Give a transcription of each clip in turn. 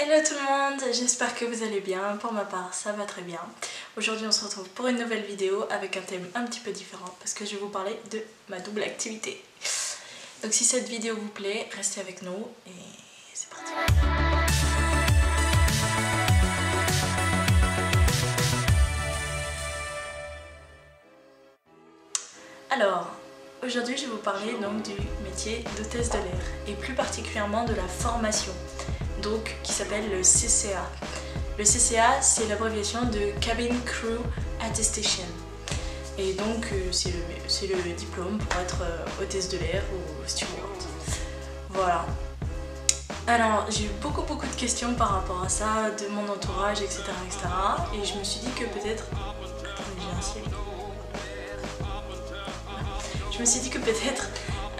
Hello tout le monde, j'espère que vous allez bien. Pour ma part, ça va très bien. Aujourd'hui, on se retrouve pour une nouvelle vidéo avec un thème un petit peu différent parce que je vais vous parler de ma double activité. Donc si cette vidéo vous plaît, restez avec nous et c'est parti. Alors, aujourd'hui, je vais vous parler donc du métier d'hôtesse de l'air et plus particulièrement de la formation, donc qui s'appelle le CCA. Le CCA, c'est l'abréviation de Cabin Crew Attestation. Et donc, c'est le diplôme pour être hôtesse de l'air ou steward. Voilà. Alors, j'ai eu beaucoup de questions par rapport à ça, de mon entourage, etc. Et je me suis dit que peut-être... Attendez, j'ai un ciel. Je me suis dit que peut-être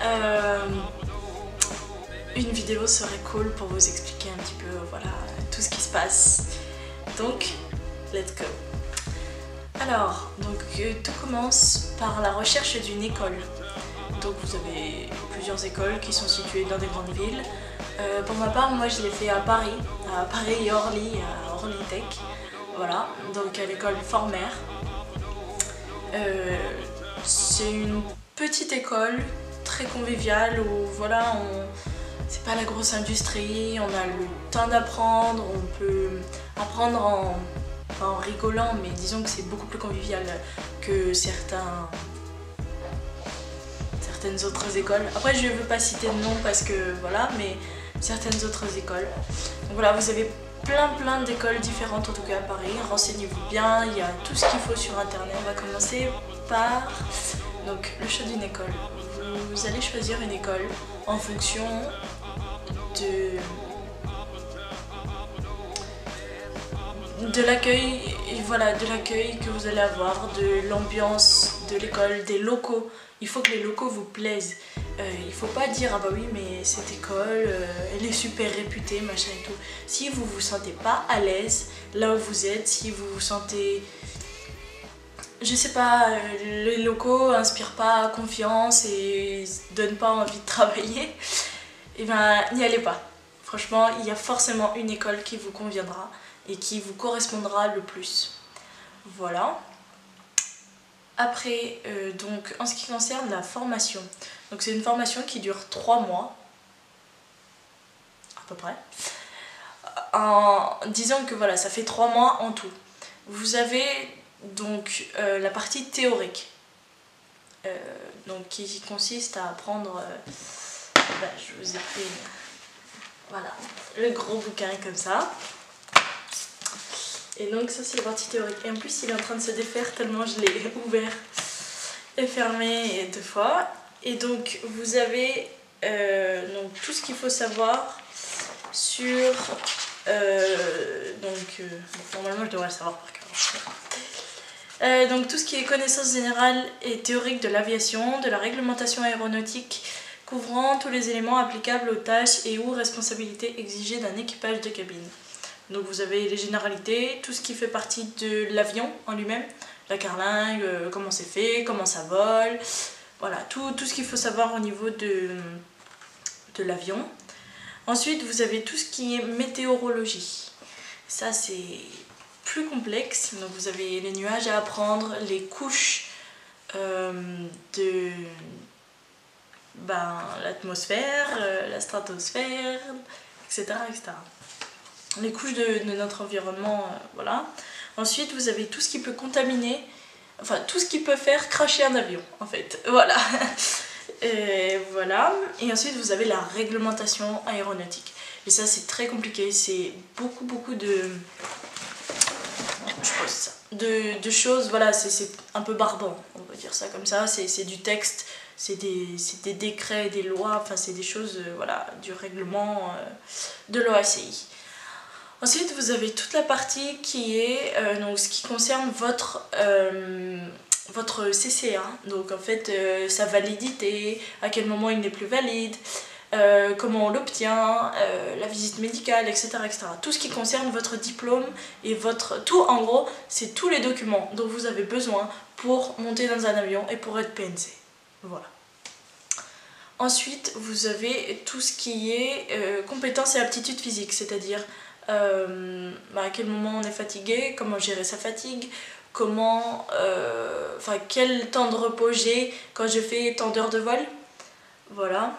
une vidéo serait cool pour vous expliquer un petit peu voilà, tout ce qui se passe. Donc, let's go. Alors, tout commence par la recherche d'une école. Donc vous avez plusieurs écoles qui sont situées dans des grandes villes. Pour ma part, moi je l'ai fait à Paris et Orly, à Orly Tech. Voilà, donc à l'école Former. C'est une petite école très conviviale où voilà, c'est pas la grosse industrie, on a le temps d'apprendre, on peut apprendre en rigolant, mais disons que c'est beaucoup plus convivial que certaines autres écoles. Après je ne veux pas citer de nom parce que voilà, mais certaines autres écoles. Donc voilà, vous avez plein d'écoles différentes en tout cas à Paris, renseignez-vous bien, il y a tout ce qu'il faut sur internet. On va commencer par donc, le choix d'une école. Vous allez choisir une école en fonction de l'accueil, voilà, de l'accueil que vous allez avoir, de l'ambiance de l'école, des locaux. Il faut que les locaux vous plaisent. Il faut pas dire ah bah oui mais cette école elle est super réputée machin et tout. Si vous vous sentez pas à l'aise là où vous êtes, si vous vous sentez, je sais pas, les locaux inspirent pas confiance et donnent pas envie de travailler, et ben n'y allez pas. Franchement, il y a forcément une école qui vous conviendra et qui vous correspondra le plus. Voilà. Après, donc en ce qui concerne la formation, donc c'est une formation qui dure 3 mois, à peu près. En disant que voilà, ça fait 3 mois en tout. Vous avez donc la partie théorique, donc qui consiste à apprendre, je vous ai fait voilà, le gros bouquin comme ça. Et donc ça c'est la partie théorique. Et en plus il est en train de se défaire tellement je l'ai ouvert et fermé 2 fois. Et donc vous avez donc, tout ce qu'il faut savoir sur... normalement je devrais le savoir par cœur. Donc tout ce qui est connaissance générale et théorique de l'aviation, de la réglementation aéronautique, couvrant tous les éléments applicables aux tâches et ou responsabilités exigées d'un équipage de cabine. Donc vous avez les généralités, tout ce qui fait partie de l'avion en lui-même, la carlingue, comment c'est fait, comment ça vole, voilà, tout ce qu'il faut savoir au niveau de l'avion. Ensuite vous avez tout ce qui est météorologie, ça c'est plus complexe, donc vous avez les nuages à apprendre, les couches de l'atmosphère, la stratosphère, etc. Les couches de notre environnement, voilà. Ensuite, vous avez tout ce qui peut contaminer, enfin tout ce qui peut faire cracher un avion, en fait, voilà. Voilà. Et ensuite, vous avez la réglementation aéronautique. Et ça, c'est très compliqué, c'est beaucoup de choses, voilà, c'est un peu barbant, on va dire ça comme ça, c'est du texte, c'est des décrets, des lois, enfin c'est des choses, voilà, du règlement de l'OACI. Ensuite, vous avez toute la partie qui est donc, ce qui concerne votre CCA, donc en fait sa validité, à quel moment il n'est plus valide, comment on l'obtient, la visite médicale, etc. Tout ce qui concerne votre diplôme et tout en gros, c'est tous les documents dont vous avez besoin pour monter dans un avion et pour être PNC. Voilà. Ensuite, vous avez tout ce qui est compétences et aptitudes physiques, c'est-à-dire à quel moment on est fatigué, comment gérer sa fatigue, comment, quel temps de repos j'ai quand je fais tant d'heures de vol. Voilà.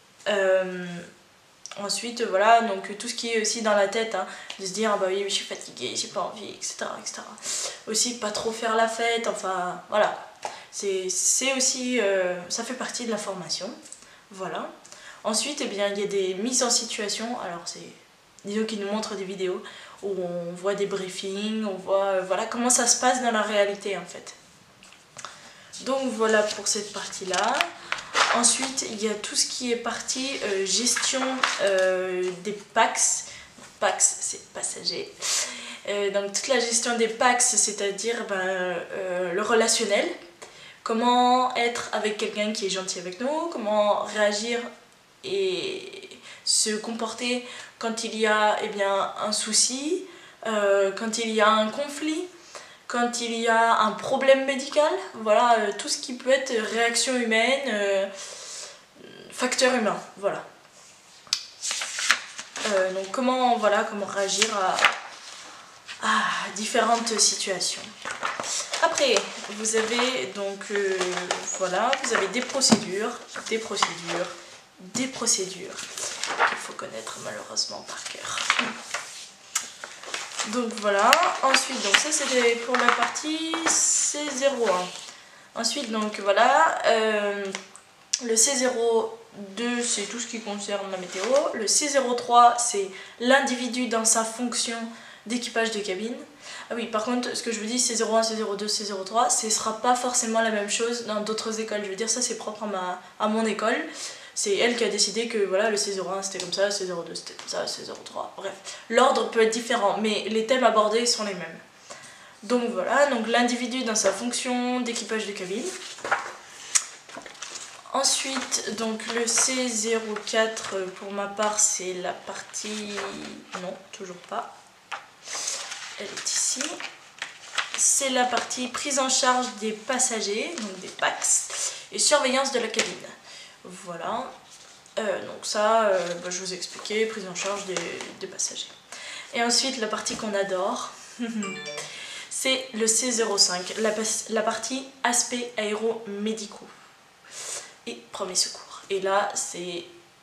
Ensuite, voilà, donc tout ce qui est aussi dans la tête, hein, de se dire, ah bah oui, je suis fatiguée, j'ai pas envie, etc., etc. Aussi, pas trop faire la fête, enfin, voilà. C'est aussi, ça fait partie de la formation, voilà. Ensuite, eh bien, il y a des mises en situation, alors c'est, disons qu'ils nous montrent des vidéos où on voit des briefings, on voit, voilà, comment ça se passe dans la réalité, en fait. Donc, voilà pour cette partie-là. Ensuite, il y a tout ce qui est partie gestion des PAX. PAX, c'est passager. Donc toute la gestion des PAX, c'est-à-dire le relationnel. Comment être avec quelqu'un qui est gentil avec nous, comment réagir et se comporter quand il y a un souci, quand il y a un conflit, quand il y a un problème médical, voilà, tout ce qui peut être réaction humaine, facteur humain, voilà. Donc comment réagir à différentes situations. Après, vous avez donc, vous avez des procédures qu'il faut connaître malheureusement par cœur. Donc voilà, ensuite, donc ça c'était pour la partie C01. Ensuite, donc voilà, le C02 c'est tout ce qui concerne la météo. Le C03 c'est l'individu dans sa fonction d'équipage de cabine. Ah oui, par contre, ce que je vous dis, C01, C02, C03, ce ne sera pas forcément la même chose dans d'autres écoles. Je veux dire, ça c'est propre à mon école. C'est elle qui a décidé que voilà, le C01 c'était comme ça, C02 c'était comme ça, C03, bref. L'ordre peut être différent, mais les thèmes abordés sont les mêmes. Donc voilà, donc l'individu dans sa fonction d'équipage de cabine. Ensuite, donc le C04 pour ma part, c'est la partie... Non, toujours pas. Elle est ici. C'est la partie prise en charge des passagers, donc des PAX, et surveillance de la cabine. Voilà, donc ça, je vous ai expliqué, prise en charge des passagers. Et ensuite, la partie qu'on adore, c'est le C05, la partie aspects aéromédicaux et premiers secours. Et là, c'est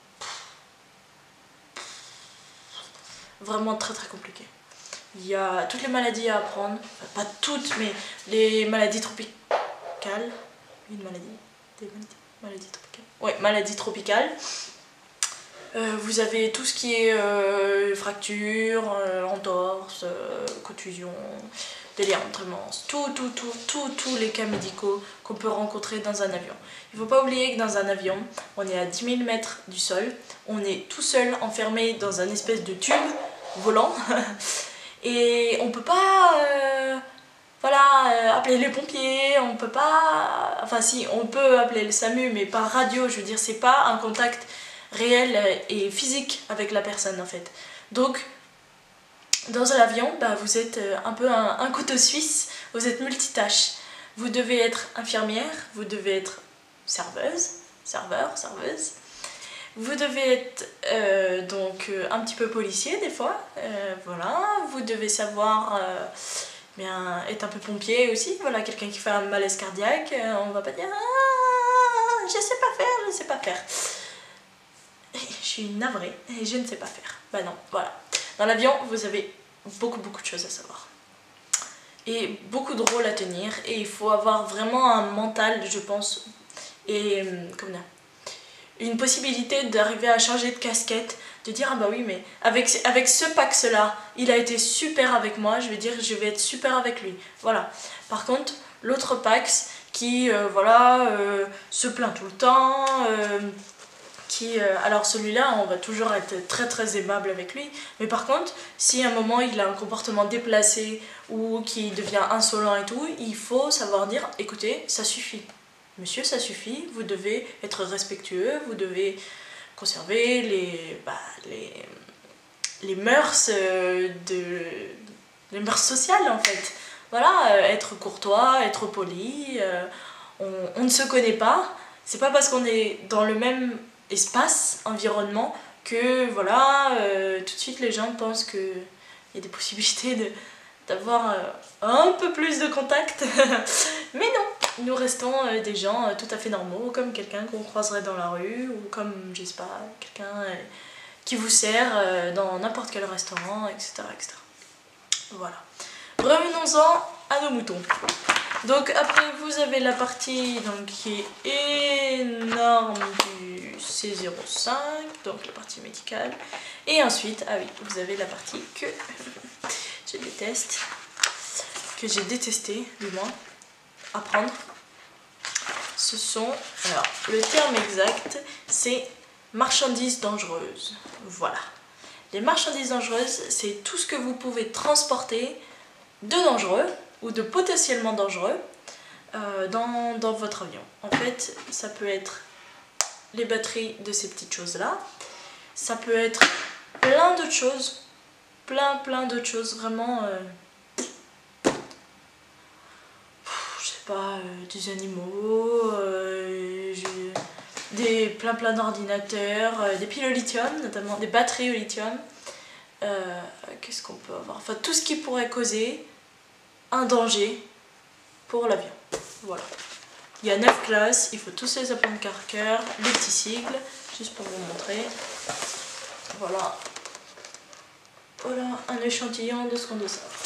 vraiment très très compliqué. Il y a toutes les maladies à apprendre, enfin, pas toutes, mais les maladies tropicales. Des maladies tropicales. Ouais, maladies tropicales. Vous avez tout ce qui est fracture, entorse, contusion, délirantement, tous les cas médicaux qu'on peut rencontrer dans un avion. Il ne faut pas oublier que dans un avion, on est à 10 000 mètres du sol, on est tout seul enfermé dans un espèce de tube volant et on ne peut pas appeler les pompiers, on peut pas... Enfin si, on peut appeler le SAMU, mais par radio, je veux dire, c'est pas un contact réel et physique avec la personne en fait. Donc, dans un avion, vous êtes un peu un couteau suisse, vous êtes multitâche. Vous devez être infirmière, vous devez être serveur, serveuse. Vous devez être un petit peu policier des fois, voilà. Vous devez savoir... être un peu pompier aussi, voilà, quelqu'un qui fait un malaise cardiaque, on va pas dire ah, je sais pas faire. Je suis navrée et je ne sais pas faire. Bah non, voilà. Dans l'avion, vous avez beaucoup de choses à savoir. Et beaucoup de rôles à tenir et il faut avoir vraiment un mental, je pense, et une possibilité d'arriver à changer de casquette, de dire ah bah oui mais avec ce Pax là il a été super avec moi, je vais dire je vais être super avec lui, voilà. Par contre l'autre Pax qui se plaint tout le temps, alors celui-là on va toujours être très très aimable avec lui, mais par contre si à un moment il a un comportement déplacé ou qu'il devient insolent et tout, il faut savoir dire écoutez ça suffit monsieur, ça suffit, vous devez être respectueux, vous devez conserver les mœurs les mœurs sociales en fait. Voilà, être courtois, être poli, on ne se connaît pas, c'est pas parce qu'on est dans le même espace, environnement, que voilà, tout de suite les gens pensent qu'il y a des possibilités d'avoir un peu plus de contact. Mais non, nous restons des gens tout à fait normaux, comme quelqu'un qu'on croiserait dans la rue, ou comme, je sais pas, quelqu'un qui vous sert dans n'importe quel restaurant, etc., etc. Voilà. Revenons-en à nos moutons. Donc après vous avez la partie donc, qui est énorme du C05, donc la partie médicale. Et ensuite, ah oui, vous avez la partie que je déteste, que j'ai détesté du moins, apprendre. Ce sont, alors le terme exact c'est marchandises dangereuses. Voilà. Les marchandises dangereuses, c'est tout ce que vous pouvez transporter de dangereux ou de potentiellement dangereux dans votre avion. En fait, ça peut être les batteries de ces petites choses-là, ça peut être plein d'autres choses, plein d'autres choses, vraiment, je sais pas, des animaux, plein d'ordinateurs, des piles au lithium, notamment des batteries au lithium. Qu'est-ce qu'on peut avoir? Enfin, tout ce qui pourrait causer un danger pour l'avion. Voilà. Il y a 9 classes, il faut tous les apprendre par cœur, les petits sigles, juste pour vous montrer. Voilà. Voilà un échantillon de ce qu'on doit savoir.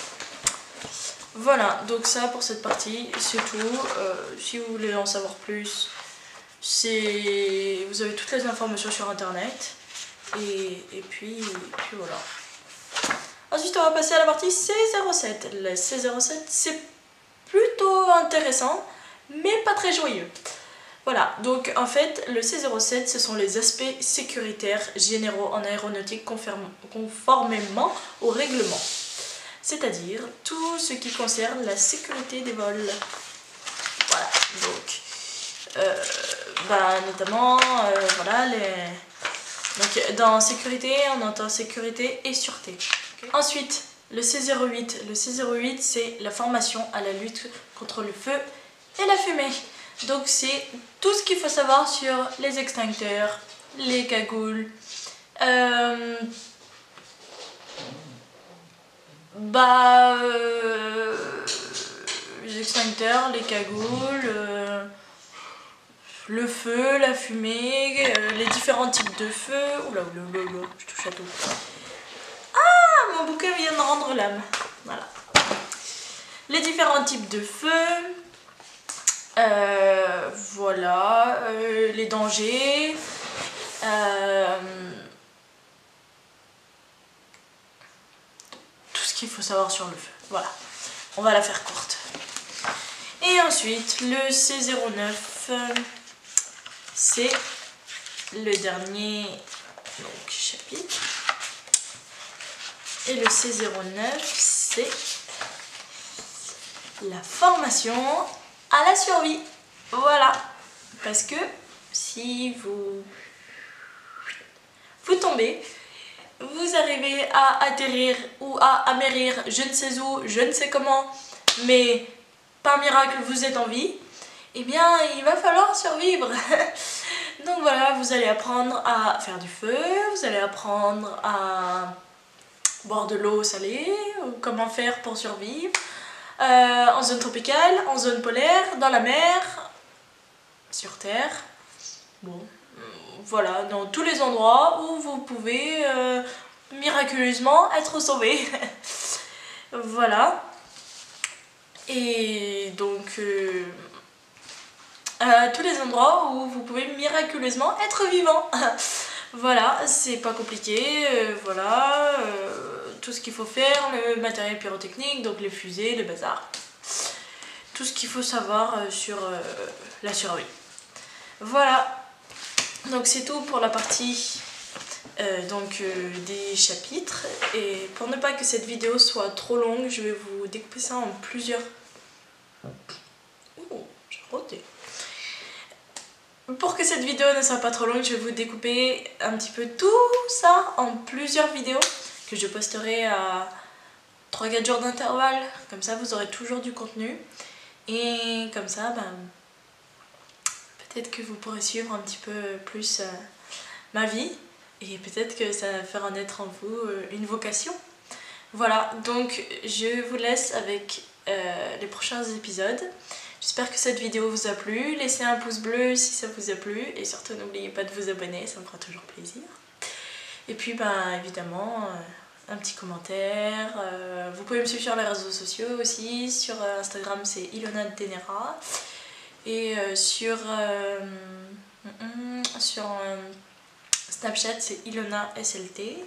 Voilà, donc ça pour cette partie, c'est tout. Si vous voulez en savoir plus, vous avez toutes les informations sur internet. Et puis voilà. Ensuite on va passer à la partie C07. Le C07 c'est plutôt intéressant mais pas très joyeux. Voilà, donc en fait le C07 ce sont les aspects sécuritaires généraux en aéronautique conformément au règlement. C'est-à-dire tout ce qui concerne la sécurité des vols. Voilà, donc notamment voilà donc dans sécurité on entend sécurité et sûreté. Okay. Ensuite le C08. Le C08 c'est la formation à la lutte contre le feu et la fumée. Donc c'est tout ce qu'il faut savoir sur les extincteurs, les cagoules, les extincteurs, les cagoules, le feu, la fumée, les différents types de feu. Oula, je touche à tout. Ah, mon bouquin vient de rendre l'âme. Voilà. Les différents types de feu. Voilà, les dangers. Tout ce qu'il faut savoir sur le feu. Voilà, on va la faire courte. Et ensuite, le C09, c'est le dernier donc, chapitre. Et le C09, c'est la formation à la survie. Voilà, parce que si vous tombez, vous arrivez à atterrir ou à amérir je ne sais où, je ne sais comment, mais par miracle vous êtes en vie, eh bien il va falloir survivre. Donc voilà, vous allez apprendre à faire du feu, vous allez apprendre à boire de l'eau salée, ou comment faire pour survivre, en zone tropicale, en zone polaire, dans la mer, sur terre, bon, voilà, dans tous les endroits où vous pouvez miraculeusement être sauvé. Voilà. Et donc, tous les endroits où vous pouvez miraculeusement être vivant. Voilà, c'est pas compliqué, voilà, tout ce qu'il faut faire, le matériel pyrotechnique, donc les fusées, les bazars. Tout ce qu'il faut savoir sur la survie. Voilà, donc c'est tout pour la partie des chapitres. Et pour ne pas que cette vidéo soit trop longue, je vais vous découper ça en plusieurs... Oh, j'ai roté. Pour que cette vidéo ne soit pas trop longue, je vais vous découper un petit peu tout ça en plusieurs vidéos que je posterai à 3-4 jours d'intervalle. Comme ça, vous aurez toujours du contenu. Et comme ça, peut-être que vous pourrez suivre un petit peu plus ma vie. et peut-être que ça fera naître en vous une vocation. Voilà, donc je vous laisse avec les prochains épisodes. J'espère que cette vidéo vous a plu. Laissez un pouce bleu si ça vous a plu et surtout n'oubliez pas de vous abonner, ça me fera toujours plaisir. Et puis évidemment, un petit commentaire. Vous pouvez me suivre sur les réseaux sociaux aussi. Sur Instagram c'est Ilona Denera et sur Snapchat c'est Ilona SLT.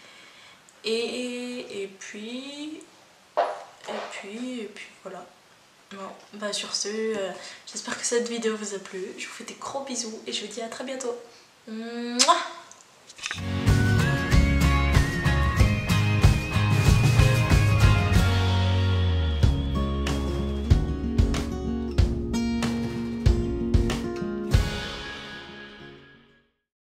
Et puis voilà. Bon, sur ce, j'espère que cette vidéo vous a plu. Je vous fais des gros bisous et je vous dis à très bientôt. Mouah.